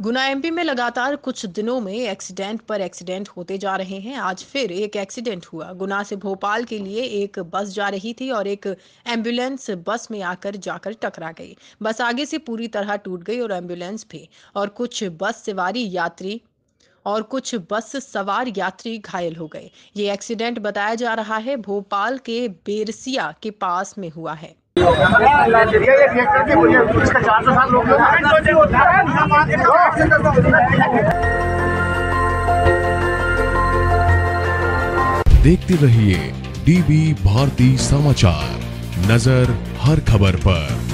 गुना MP में लगातार कुछ दिनों में एक्सीडेंट पर एक्सीडेंट होते जा रहे हैं। आज फिर एक एक्सीडेंट हुआ। गुना से भोपाल के लिए एक बस जा रही थी और एक एम्बुलेंस बस में आकर जाकर टकरा गई। बस आगे से पूरी तरह टूट गई और एम्बुलेंस भी। और कुछ बस सवार यात्री घायल हो गए। ये एक्सीडेंट बताया जा रहा है भोपाल के बेरसिया के पास में हुआ है। देखते रहिए डीबी भारती समाचार, नजर हर खबर पर।